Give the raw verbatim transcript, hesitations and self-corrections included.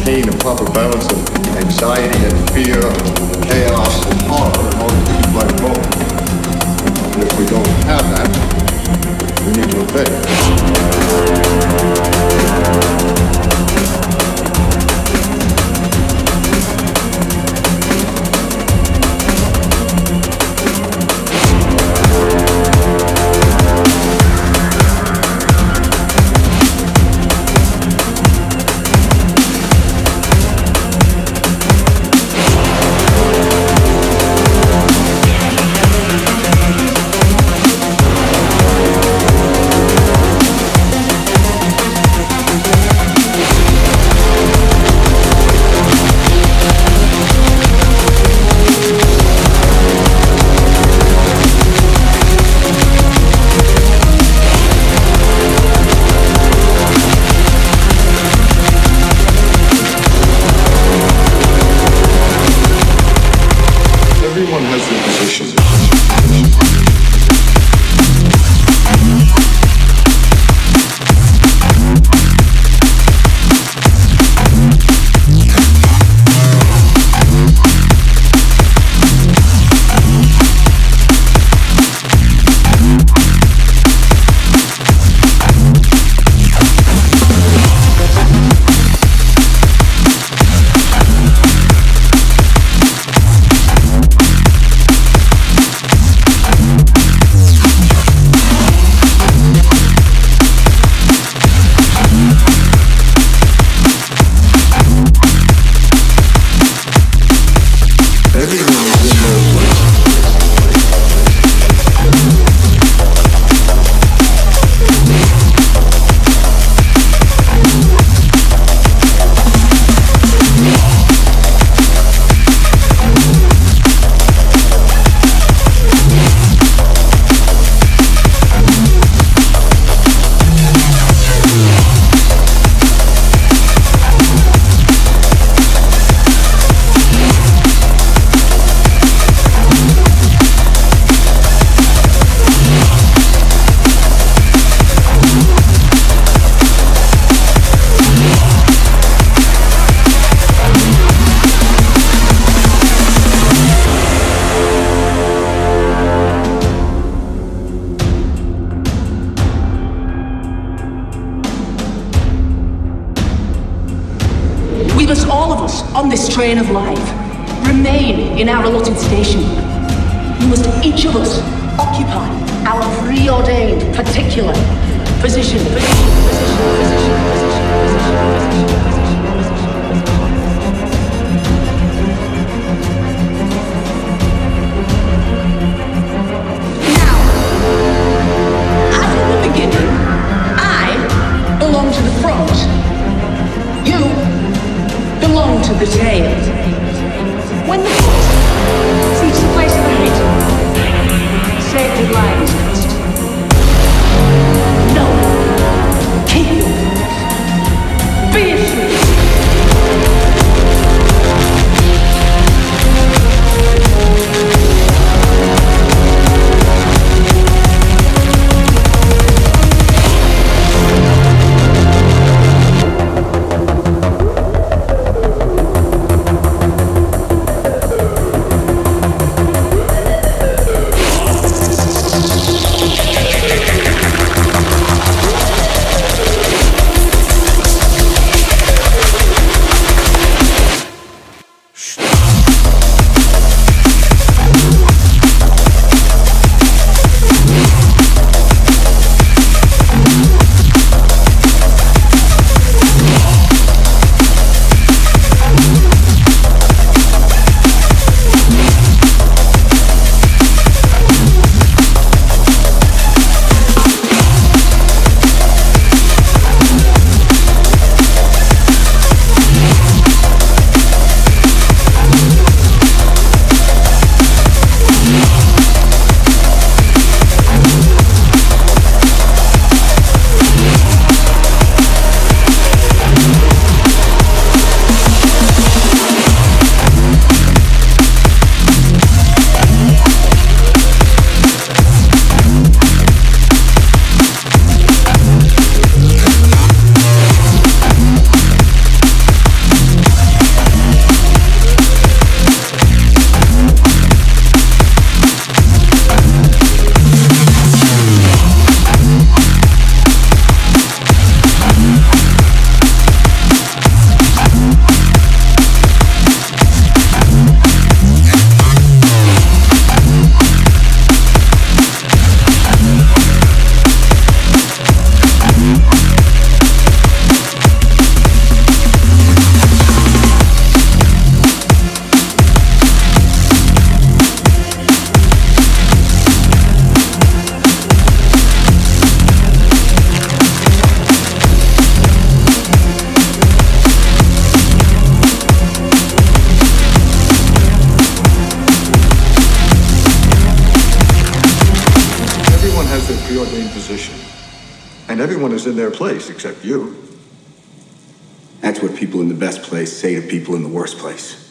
maintain a proper balance of anxiety and fear, chaos and horror in order to keep life going. And if we don't have that, we need to obey. On this train of life, remain in our allotted station. We must each of us occupy our preordained particular position, position, position, position, position, position, position, Now, as in the beginning, I belong to the front. You belong to the tail. When the foot seeks the place of the head, sacred line is crossed. No, keep your voice. Be free. preordained position. And everyone is in their place except you. That's what people in the best place say to people in the worst place.